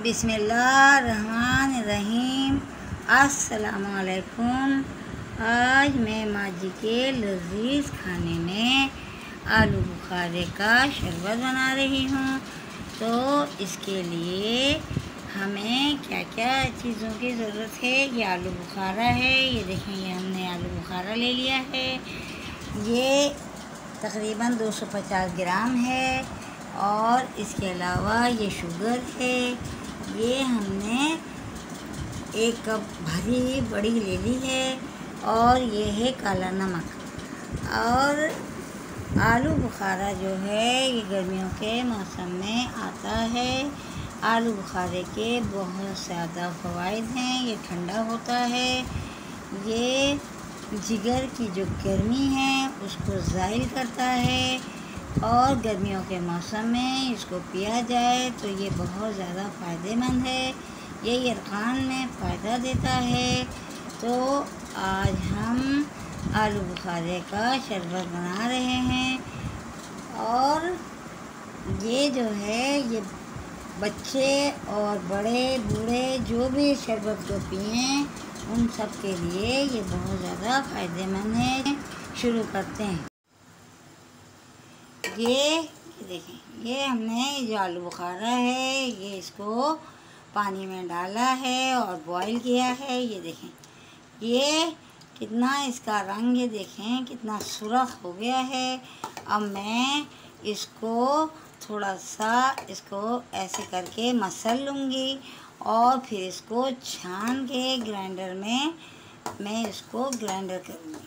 बिस्मिल्लाहिर्रहमानिर्रहीम। अस्सलामुअलैकुम। आज मैं माँ जी के लजीज़ खाने में आलू बुखारे का शरबत बना रही हूँ। तो इसके लिए हमें क्या क्या चीज़ों की ज़रूरत है। ये आलू बुखारा है, ये देखें, ये हमने आलू बुखारा ले लिया है। ये तकरीबन 250 ग्राम है। और इसके अलावा ये शुगर है। ये हमने 1 कप भरी बड़ी ले ली है। और ये है काला नमक। और आलू बुखारा जो है ये गर्मियों के मौसम में आता है। आलू बुखारे के बहुत ज़्यादा फ़वाइद हैं। ये ठंडा होता है, ये जिगर की जो गर्मी है उसको ज़ाइल करता है। और गर्मियों के मौसम में इसको पिया जाए तो ये बहुत ज़्यादा फ़ायदेमंद है। ये यरकान में फ़ायदा देता है। तो आज हम आलू बुखारे का शरबत बना रहे हैं। और ये जो है ये बच्चे और बड़े बूढ़े जो भी शरबत को पिएं उन सब के लिए ये बहुत ज़्यादा फ़ायदेमंद है। शुरू करते हैं। ये देखें, ये हमने जो आलू बुखारा है ये इसको पानी में डाला है और बॉईल किया है। ये देखें, ये कितना इसका रंग, ये देखें कितना सुर्ख हो गया है। अब मैं इसको थोड़ा सा इसको ऐसे करके मसल लूँगी और फिर इसको छान के ग्राइंडर में मैं इसको ग्राइंडर करूँगी।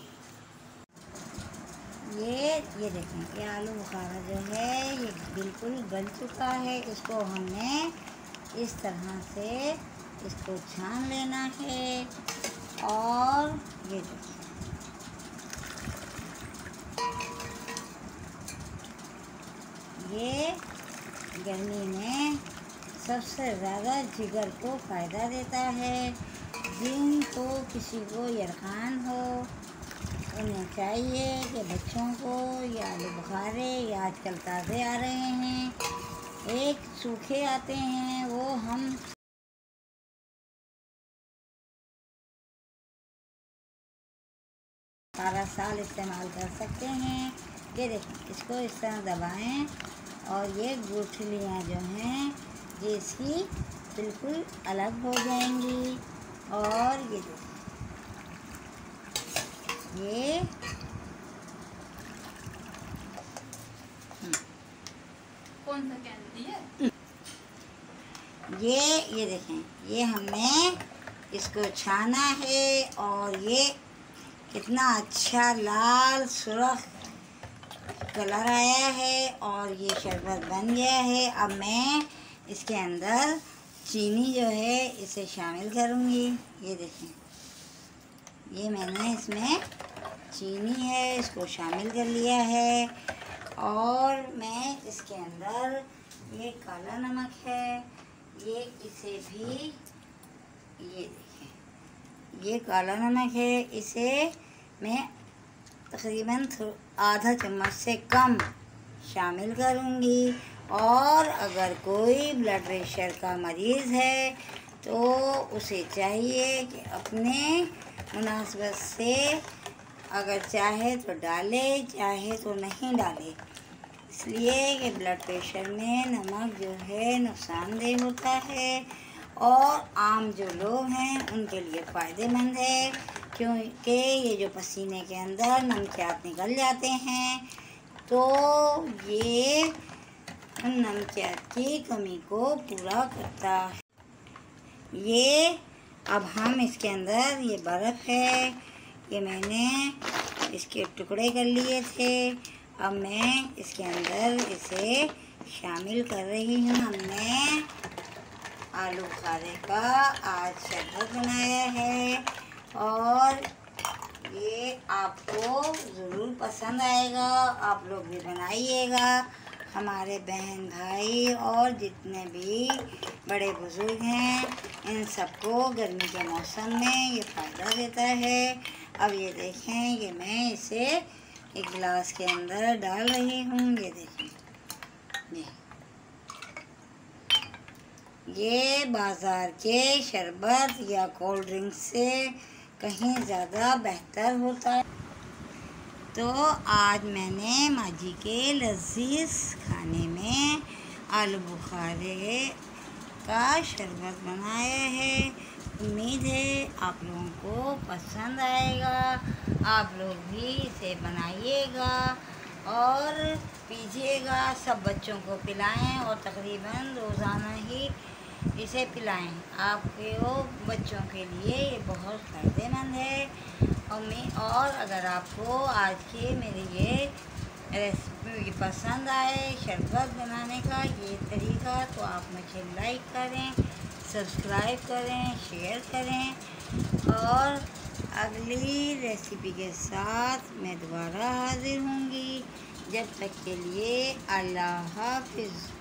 ये देखें, ये आलू बुखारा जो है ये बिल्कुल गल चुका है। इसको हमने इस तरह से इसको छान लेना है। और ये देखिए, ये गर्मी में सबसे ज़्यादा जिगर को फ़ायदा देता है। जिनको किसी को यरकान हो उन्हें चाहिए कि बच्चों को ये आलू बुखारे, ये आजकल ताज़े आ रहे हैं, एक सूखे आते हैं, वो हम सारा साल इस्तेमाल कर सकते हैं। ये देखें, इसको इस तरह दबाएं और ये गुठलियाँ जो हैं ये इसकी बिल्कुल अलग हो जाएंगी। और ये देखें, ये कौन सा कैंडी है? ये देखें, ये हमने इसको छाना है और ये कितना अच्छा लाल सुर्ख कलर आया है और ये शरबत बन गया है। अब मैं इसके अंदर चीनी जो है इसे शामिल करूँगी। ये देखें, ये मैंने इसमें चीनी है इसको शामिल कर लिया है। और मैं इसके अंदर ये काला नमक है, ये इसे भी, ये देखें, ये काला नमक है, इसे मैं तकरीबन आधा चम्मच से कम शामिल करूँगी। और अगर कोई ब्लड प्रेशर का मरीज़ है तो उसे चाहिए कि अपने मुनासिबत से अगर चाहे तो डाले, चाहे तो नहीं डाले, इसलिए कि ब्लड प्रेशर में नमक जो है नुकसानदेह होता है। और आम जो लोग हैं उनके लिए फ़ायदेमंद है, क्योंकि ये जो पसीने के अंदर नमकियात निकल जाते हैं तो ये उन नमकियात की कमी को पूरा करता है। ये अब हम इसके अंदर ये बर्फ़ है, ये मैंने इसके टुकड़े कर लिए थे। अब मैं इसके अंदर इसे शामिल कर रही हूँ। हमने आलू बुखारे का आज शरबत बनाया है और ये आपको ज़रूर पसंद आएगा। आप लोग भी बनाइएगा। हमारे बहन भाई और जितने भी बड़े बुज़ुर्ग हैं इन सबको गर्मी के मौसम में ये फ़ायदा देता है। अब ये देखें, ये मैं इसे एक गिलास के अंदर डाल रही हूँ। ये देखें, ये बाज़ार के शरबत या कोल्ड ड्रिंक से कहीं ज़्यादा बेहतर होता है। तो आज मैंने माजी के लजीज खाने में आलू बुखारे का शरबत बनाया है। उम्मीद है आप लोगों को पसंद आएगा। आप लोग भी इसे बनाइएगा और पीजिएगा। सब बच्चों को पिलाएं और तकरीबन रोज़ाना ही इसे पिलाएं। आपके वो बच्चों के लिए ये बहुत फ़ायदेमंद है। और अगर आपको आज की मेरी ये रेसिपी पसंद आए, शरबत बनाने का ये तरीका, तो आप मुझे लाइक करें, सब्सक्राइब करें, शेयर करें। और अगली रेसिपी के साथ मैं दोबारा हाज़िर होंगी। जब तक के लिए अल्लाह हाफ़िज़।